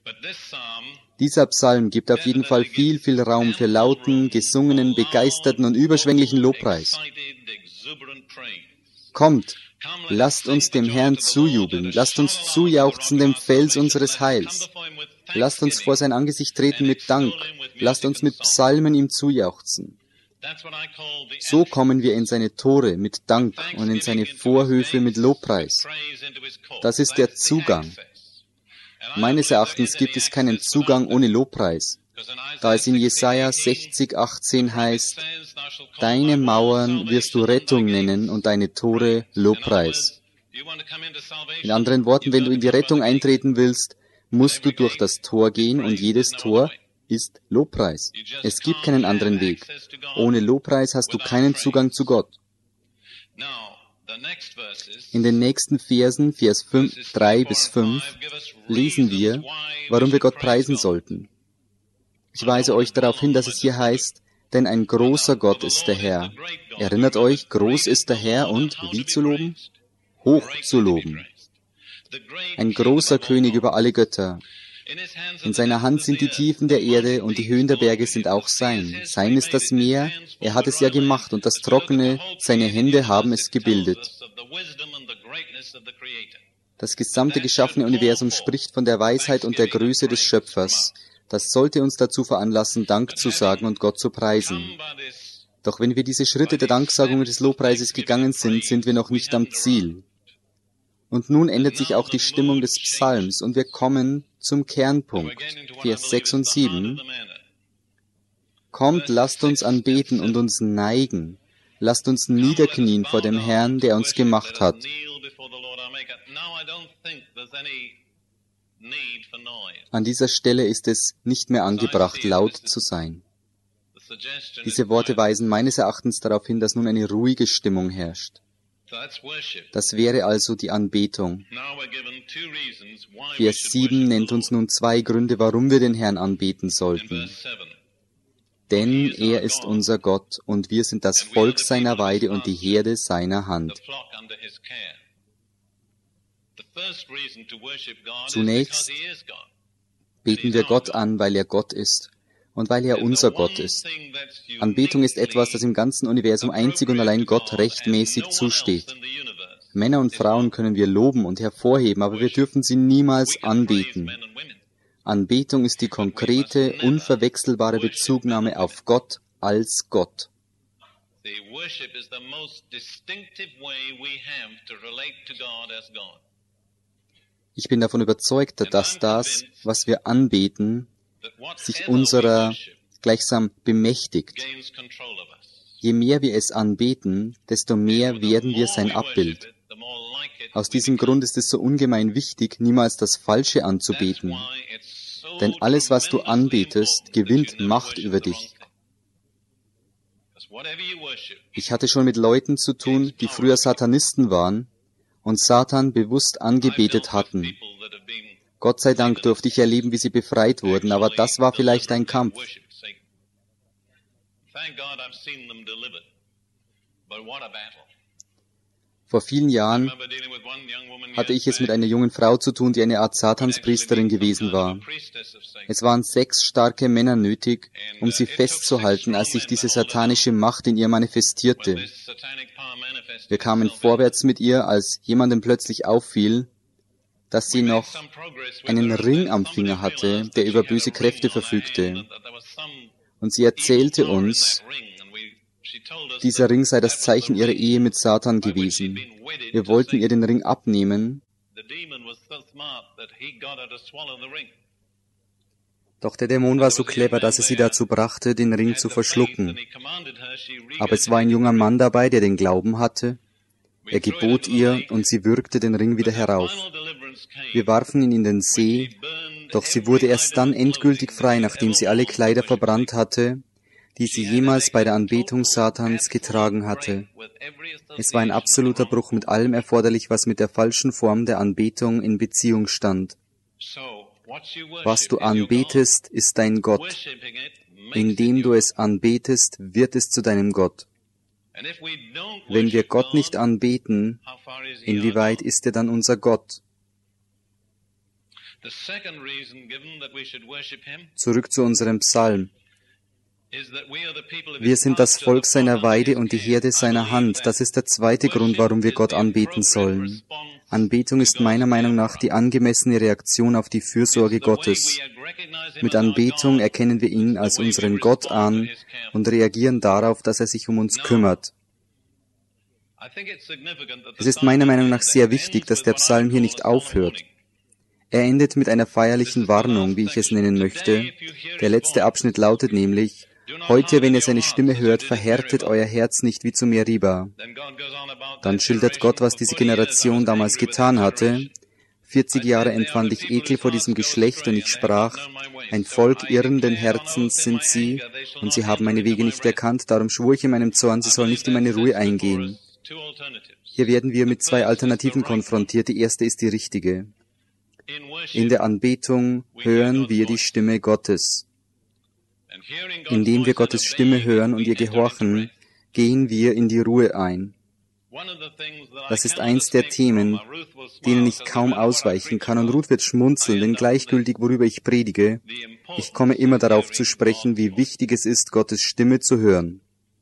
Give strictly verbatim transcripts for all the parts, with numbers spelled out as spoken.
Dieser Psalm gibt auf jeden Fall viel, viel Raum für lauten, gesungenen, begeisterten und überschwänglichen Lobpreis. Kommt, lasst uns dem Herrn zujubeln, lasst uns zujauchzen dem Fels unseres Heils. Lasst uns vor sein Angesicht treten mit Dank, lasst uns mit Psalmen ihm zujauchzen. So kommen wir in seine Tore mit Dank und in seine Vorhöfe mit Lobpreis. Das ist der Zugang. Meines Erachtens gibt es keinen Zugang ohne Lobpreis, da es in Jesaja sechzig, achtzehn heißt, deine Mauern wirst du Rettung nennen und deine Tore Lobpreis. In anderen Worten, wenn du in die Rettung eintreten willst, musst du durch das Tor gehen und jedes Tor ist Lobpreis. Es gibt keinen anderen Weg. Ohne Lobpreis hast du keinen Zugang zu Gott. In den nächsten Versen, Vers fünf, drei bis fünf, lesen wir, warum wir Gott preisen sollten. Ich weise euch darauf hin, dass es hier heißt, denn ein großer Gott ist der Herr. Erinnert euch, groß ist der Herr und wie zu loben? Hoch zu loben. Ein großer König über alle Götter. In seiner Hand sind die Tiefen der Erde und die Höhen der Berge sind auch sein. Sein ist das Meer, er hat es ja gemacht und das Trockene, seine Hände haben es gebildet. Das gesamte geschaffene Universum spricht von der Weisheit und der Größe des Schöpfers. Das sollte uns dazu veranlassen, Dank zu sagen und Gott zu preisen. Doch wenn wir diese Schritte der Danksagung und des Lobpreises gegangen sind, sind wir noch nicht am Ziel. Und nun ändert sich auch die Stimmung des Psalms und wir kommen zum Kernpunkt, Vers sechs und sieben. Kommt, lasst uns anbeten und uns neigen. Lasst uns niederknien vor dem Herrn, der uns gemacht hat. An dieser Stelle ist es nicht mehr angebracht, laut zu sein. Diese Worte weisen meines Erachtens darauf hin, dass nun eine ruhige Stimmung herrscht. Das wäre also die Anbetung. Vers sieben nennt uns nun zwei Gründe, warum wir den Herrn anbeten sollten. Denn er ist unser Gott und wir sind das Volk seiner Weide und die Herde seiner Hand. Zunächst beten wir Gott an, weil er Gott ist und weil er unser Gott ist. Anbetung ist etwas, das im ganzen Universum einzig und allein Gott rechtmäßig zusteht. Männer und Frauen können wir loben und hervorheben, aber wir dürfen sie niemals anbeten. Anbetung ist die konkrete, unverwechselbare Bezugnahme auf Gott als Gott. Ich bin davon überzeugt, dass das, was wir anbeten, sich unserer gleichsam bemächtigt. Je mehr wir es anbeten, desto mehr werden wir sein Abbild. Aus diesem Grund ist es so ungemein wichtig, niemals das Falsche anzubeten. Denn alles, was du anbetest, gewinnt Macht über dich. Ich hatte schon mit Leuten zu tun, die früher Satanisten waren und Satan bewusst angebetet hatten. Gott sei Dank durfte ich erleben, wie sie befreit wurden, aber das war vielleicht ein Kampf. Vor vielen Jahren hatte ich es mit einer jungen Frau zu tun, die eine Art Satanspriesterin gewesen war. Es waren sechs starke Männer nötig, um sie festzuhalten, als sich diese satanische Macht in ihr manifestierte. Wir kamen vorwärts mit ihr, als jemandem plötzlich auffiel, dass sie noch einen Ring am Finger hatte, der über böse Kräfte verfügte. Und sie erzählte uns, dieser Ring sei das Zeichen ihrer Ehe mit Satan gewesen. Wir wollten ihr den Ring abnehmen, doch der Dämon war so clever, dass er sie dazu brachte, den Ring zu verschlucken. Aber es war ein junger Mann dabei, der den Glauben hatte. Er gebot ihr, und sie würgte den Ring wieder herauf. Wir warfen ihn in den See, doch sie wurde erst dann endgültig frei, nachdem sie alle Kleider verbrannt hatte, die sie jemals bei der Anbetung Satans getragen hatte. Es war ein absoluter Bruch mit allem erforderlich, was mit der falschen Form der Anbetung in Beziehung stand. Was du anbetest, ist dein Gott. Indem du es anbetest, wird es zu deinem Gott. Wenn wir Gott nicht anbeten, inwieweit ist er dann unser Gott? Zurück zu unserem Psalm. Wir sind das Volk seiner Weide und die Herde seiner Hand. Das ist der zweite Grund, warum wir Gott anbeten sollen. Anbetung ist meiner Meinung nach die angemessene Reaktion auf die Fürsorge Gottes. Mit Anbetung erkennen wir ihn als unseren Gott an und reagieren darauf, dass er sich um uns kümmert. Es ist meiner Meinung nach sehr wichtig, dass der Psalm hier nicht aufhört. Er endet mit einer feierlichen Warnung, wie ich es nennen möchte. Der letzte Abschnitt lautet nämlich: Heute, wenn ihr seine Stimme hört, verhärtet euer Herz nicht wie zu Meriba. Dann schildert Gott, was diese Generation damals getan hatte. vierzig Jahre empfand ich Ekel vor diesem Geschlecht und ich sprach: Ein Volk irrenden Herzens sind sie und sie haben meine Wege nicht erkannt. Darum schwur ich in meinem Zorn, sie sollen nicht in meine Ruhe eingehen. Hier werden wir mit zwei Alternativen konfrontiert. Die erste ist die richtige. In der Anbetung hören wir die Stimme Gottes. Indem wir Gottes Stimme hören und ihr gehorchen, gehen wir in die Ruhe ein. Das ist eins der Themen, denen ich kaum ausweichen kann, und Ruth wird schmunzeln, denn gleichgültig, worüber ich predige, ich komme immer darauf zu sprechen, wie wichtig es ist, Gottes Stimme zu hören.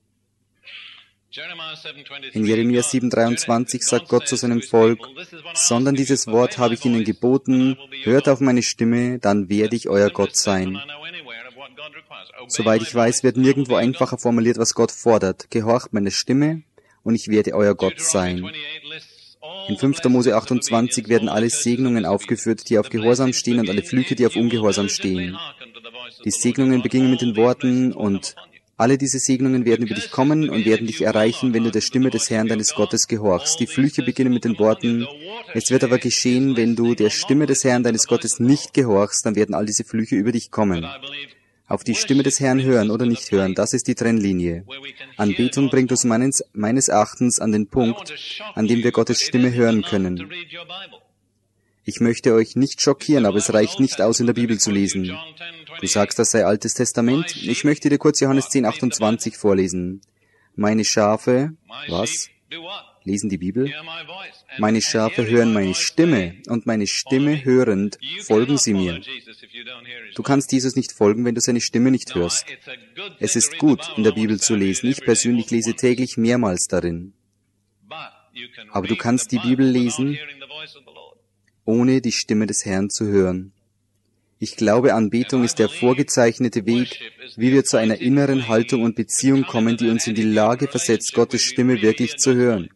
In Jeremia sieben dreiundzwanzig sagt Gott zu seinem Volk: Sondern dieses Wort habe ich ihnen geboten, hört auf meine Stimme, dann werde ich euer Gott sein. Soweit ich weiß, wird nirgendwo einfacher formuliert, was Gott fordert. Gehorcht meine Stimme, und ich werde euer Gott sein. In fünfter Mose achtundzwanzig werden alle Segnungen aufgeführt, die auf Gehorsam stehen, und alle Flüche, die auf Ungehorsam stehen. Die Segnungen beginnen mit den Worten: Und alle diese Segnungen werden über dich kommen und werden dich erreichen, wenn du der Stimme des Herrn deines Gottes gehorchst. Die Flüche beginnen mit den Worten: Es wird aber geschehen, wenn du der Stimme des Herrn deines Gottes nicht gehorchst, dann werden all diese Flüche über dich kommen. Auf die Stimme des Herrn hören oder nicht hören, das ist die Trennlinie. Anbetung bringt uns meines, meines Erachtens an den Punkt, an dem wir Gottes Stimme hören können. Ich möchte euch nicht schockieren, aber es reicht nicht aus, in der Bibel zu lesen. Du sagst, das sei Altes Testament? Ich möchte dir kurz Johannes zehn achtundzwanzig vorlesen. Meine Schafe, was? Lesen die Bibel? Meine Schafe hören meine Stimme, und meine Stimme hörend folgen sie mir. Du kannst Jesus nicht folgen, wenn du seine Stimme nicht hörst. Es ist gut, in der Bibel zu lesen. Ich persönlich lese täglich mehrmals darin. Aber du kannst die Bibel lesen, ohne die Stimme des Herrn zu hören. Ich glaube, Anbetung ist der vorgezeichnete Weg, wie wir zu einer inneren Haltung und Beziehung kommen, die uns in die Lage versetzt, Gottes Stimme wirklich zu hören.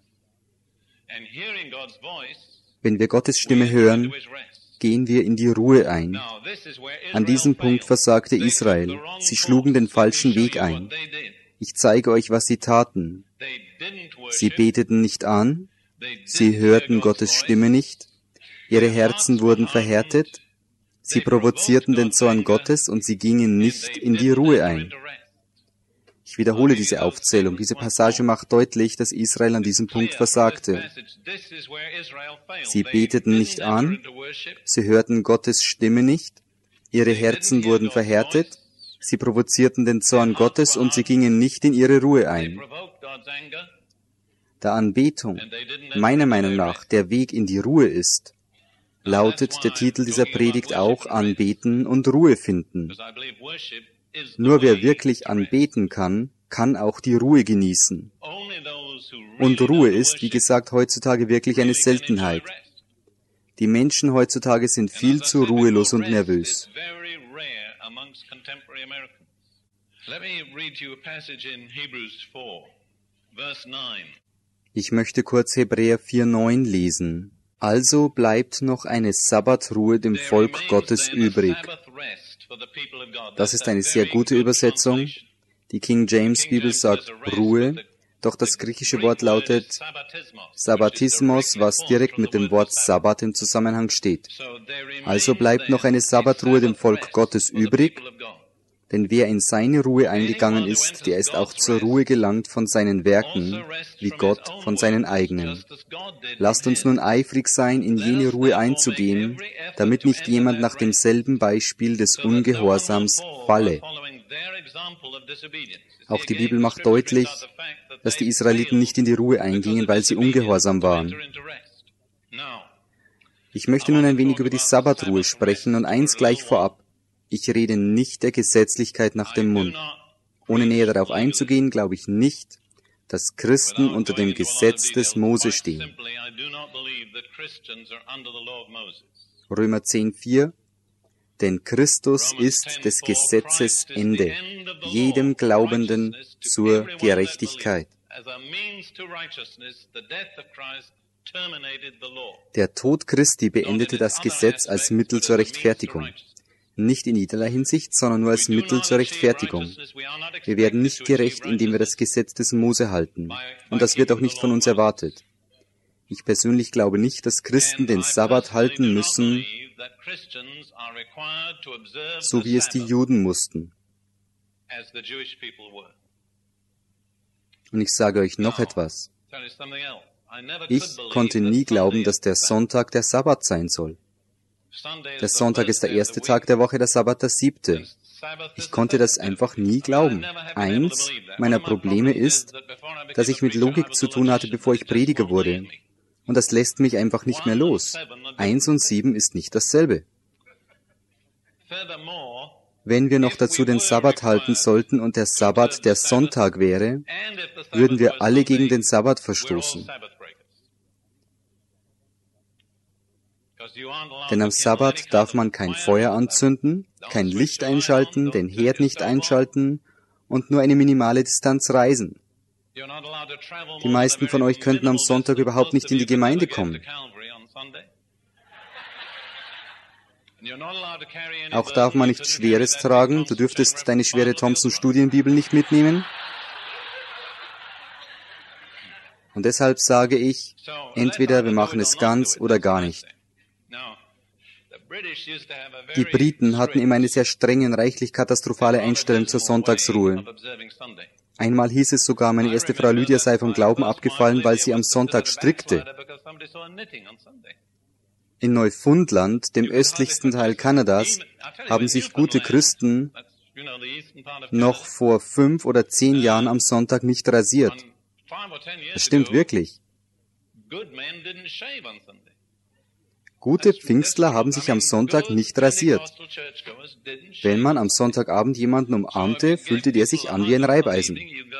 Wenn wir Gottes Stimme hören, gehen wir in die Ruhe ein. An diesem Punkt versagte Israel. Sie schlugen den falschen Weg ein. Ich zeige euch, was sie taten. Sie beteten nicht an, sie hörten Gottes Stimme nicht, ihre Herzen wurden verhärtet, sie provozierten den Zorn Gottes und sie gingen nicht in die Ruhe ein. Ich wiederhole diese Aufzählung. Diese Passage macht deutlich, dass Israel an diesem Punkt versagte. Sie beteten nicht an, sie hörten Gottes Stimme nicht, ihre Herzen wurden verhärtet, sie provozierten den Zorn Gottes und sie gingen nicht in ihre Ruhe ein. Da Anbetung, meiner Meinung nach, der Weg in die Ruhe ist, lautet der Titel dieser Predigt auch Anbeten und Ruhe finden. Nur wer wirklich anbeten kann, kann auch die Ruhe genießen. Und Ruhe ist, wie gesagt, heutzutage wirklich eine Seltenheit. Die Menschen heutzutage sind viel zu ruhelos und nervös. Ich möchte kurz Hebräer vier neun lesen. Also bleibt noch eine Sabbatruhe dem Volk Gottes übrig. Das ist eine sehr gute Übersetzung. Die King James Bibel sagt Ruhe, doch das griechische Wort lautet Sabbatismos, was direkt mit dem Wort Sabbat im Zusammenhang steht. Also bleibt noch eine Sabbatruhe dem Volk Gottes übrig, denn wer in seine Ruhe eingegangen ist, der ist auch zur Ruhe gelangt von seinen Werken, wie Gott von seinen eigenen. Lasst uns nun eifrig sein, in jene Ruhe einzugehen, damit nicht jemand nach demselben Beispiel des Ungehorsams falle. Auch die Bibel macht deutlich, dass die Israeliten nicht in die Ruhe eingingen, weil sie ungehorsam waren. Ich möchte nun ein wenig über die Sabbatruhe sprechen und eins gleich vorab. Ich rede nicht der Gesetzlichkeit nach dem Mund. Ohne näher darauf einzugehen, glaube ich nicht, dass Christen unter dem Gesetz des Mose stehen. Römer zehn, vier. Denn Christus ist des Gesetzes Ende, jedem Glaubenden zur Gerechtigkeit. Der Tod Christi beendete das Gesetz als Mittel zur Rechtfertigung. Nicht in jederlei Hinsicht, sondern nur als Mittel zur Rechtfertigung. Wir werden nicht gerecht, indem wir das Gesetz des Mose halten. Und das wird auch nicht von uns erwartet. Ich persönlich glaube nicht, dass Christen den Sabbat halten müssen, so wie es die Juden mussten. Und ich sage euch noch etwas. Ich konnte nie glauben, dass der Sonntag der Sabbat sein soll. Der Sonntag ist der erste Tag der Woche, der Sabbat der siebte. Ich konnte das einfach nie glauben. Eins meiner Probleme ist, dass ich mit Logik zu tun hatte, bevor ich Prediger wurde. Und das lässt mich einfach nicht mehr los. Eins und sieben ist nicht dasselbe. Wenn wir noch dazu den Sabbat halten sollten und der Sabbat der Sonntag wäre, würden wir alle gegen den Sabbat verstoßen. Denn am Sabbat darf man kein Feuer anzünden, kein Licht einschalten, den Herd nicht einschalten und nur eine minimale Distanz reisen. Die meisten von euch könnten am Sonntag überhaupt nicht in die Gemeinde kommen. Auch darf man nichts Schweres tragen. Du dürftest deine schwere Thompson-Studienbibel nicht mitnehmen. Und deshalb sage ich, entweder wir machen es ganz oder gar nicht. Die Briten hatten immer eine sehr strenge und reichlich katastrophale Einstellung zur Sonntagsruhe. Einmal hieß es sogar, meine erste Frau Lydia sei vom Glauben abgefallen, weil sie am Sonntag strickte. In Neufundland, dem östlichsten Teil Kanadas, haben sich gute Christen noch vor fünf oder zehn Jahren am Sonntag nicht rasiert. Das stimmt wirklich. Gute Pfingstler haben sich am Sonntag nicht rasiert. Wenn man am Sonntagabend jemanden umarmte, fühlte der sich an wie ein Reibeisen.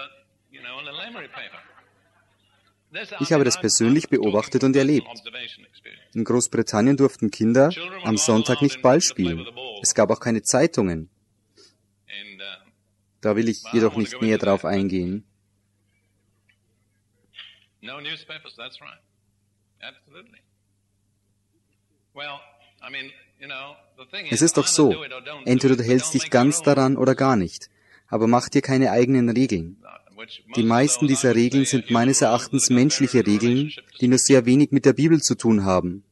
Ich habe das persönlich beobachtet und erlebt. In Großbritannien durften Kinder am Sonntag nicht Ball spielen. Es gab auch keine Zeitungen. Da will ich jedoch nicht näher drauf eingehen. Es ist doch so, entweder du hältst dich ganz daran oder gar nicht, aber mach dir keine eigenen Regeln. Die meisten dieser Regeln sind meines Erachtens menschliche Regeln, die nur sehr wenig mit der Bibel zu tun haben.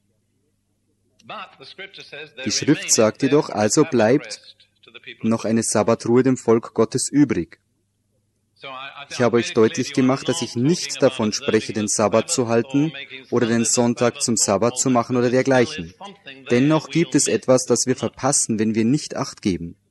Die Schrift sagt jedoch, also bleibt noch eine Sabbatruhe dem Volk Gottes übrig. Ich habe euch deutlich gemacht, dass ich nicht davon spreche, den Sabbat zu halten oder den Sonntag zum Sabbat zu machen oder dergleichen. Dennoch gibt es etwas, das wir verpassen, wenn wir nicht Acht geben.